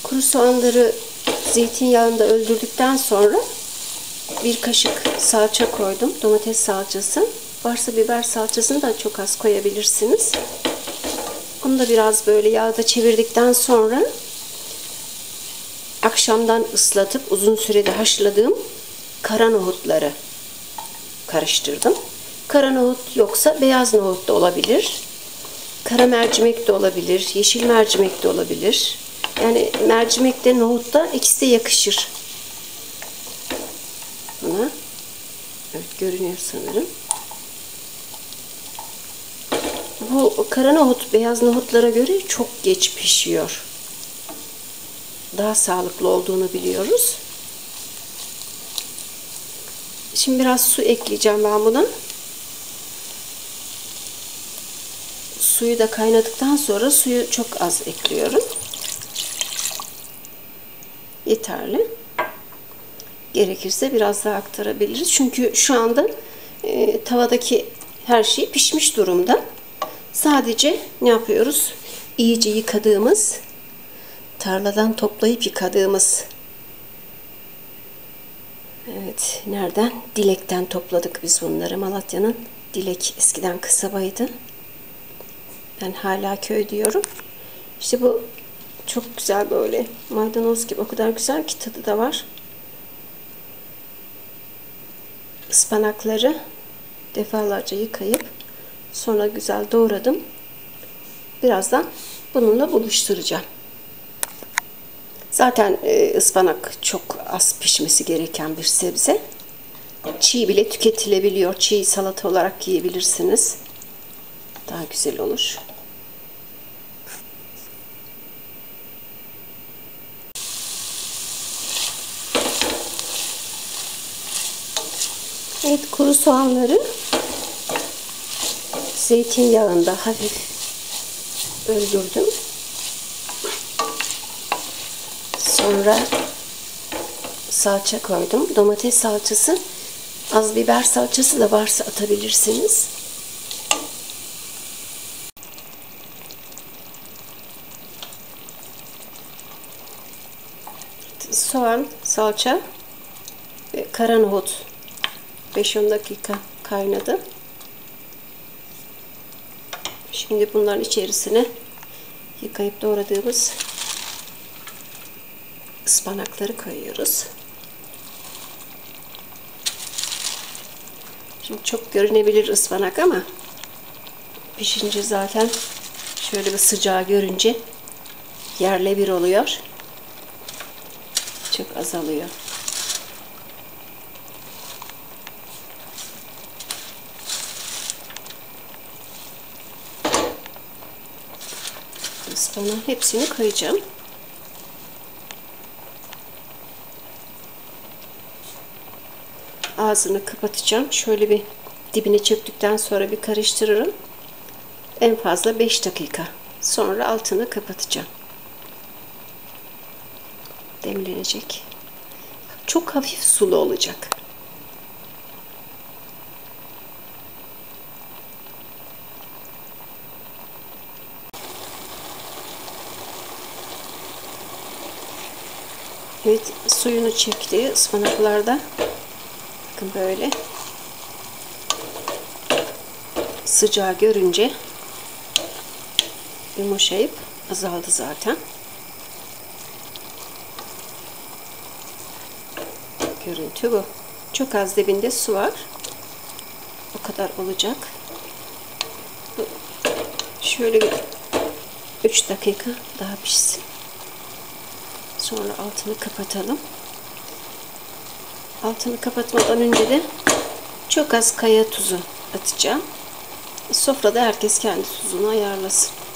Kuru soğanları zeytinyağında öldürdükten sonra bir kaşık salça koydum. Domates salçası. Varsa biber salçasını da çok az koyabilirsiniz. Onu da biraz böyle yağda çevirdikten sonra akşamdan ıslatıp uzun sürede haşladığım kara nohutları karıştırdım. Kara nohut yoksa beyaz nohut da olabilir. Kara mercimek de olabilir. Yeşil mercimek de olabilir. Yani mercimek de nohut da ikisi de yakışır. Buna. Evet, görünüyor sanırım. Bu kara nohut beyaz nohutlara göre çok geç pişiyor. Daha sağlıklı olduğunu biliyoruz. Şimdi biraz su ekleyeceğim ben buna. Suyu da kaynadıktan sonra suyu çok az ekliyorum. Yeterli. Gerekirse biraz daha aktarabiliriz. Çünkü şu anda tavadaki her şey pişmiş durumda. Sadece ne yapıyoruz? İyice yıkadığımız, tarladan toplayıp yıkadığımız, evet, nereden? Dilek'ten topladık biz bunları. Malatya'nın Dilek eskiden kasabaydı. Ben hala köy diyorum. İşte bu çok güzel, böyle maydanoz gibi, o kadar güzel ki tadı da var. Ispanakları defalarca yıkayıp sonra güzel doğradım. Birazdan bununla buluşturacağım. Zaten ıspanak çok az pişmesi gereken bir sebze. Çiğ bile tüketilebiliyor. Çiğ salata olarak yiyebilirsiniz. Daha güzel olur. Evet, kuru soğanları zeytinyağında hafif öldürdüm. Sonra salça koydum. Domates salçası, az biber salçası da varsa atabilirsiniz. Soğan, salça ve kara nohut 5-10 dakika kaynadı. Şimdi bunların içerisine yıkayıp doğradığımız ıspanakları koyuyoruz. Şimdi çok görünebilir ıspanak ama pişince zaten şöyle bir sıcağı görünce yerle bir oluyor. Çok azalıyor. Ispanağın hepsini koyacağım. Ağzını kapatacağım. Şöyle bir dibine çöktükten sonra bir karıştırırım. En fazla 5 dakika. Sonra altını kapatacağım. Demlenecek. Çok hafif sulu olacak. Evet, suyunu çekti ıspanaklarda. Bakın böyle. Sıcağı görünce yumuşayıp azaldı zaten. Görüntü bu. Çok az dibinde su var. O kadar olacak. Şöyle bir 3 dakika daha pişsin. Sonra altını kapatalım. Altını kapatmadan önce de çok az kaya tuzu atacağım. Sofrada herkes kendi tuzunu ayarlasın.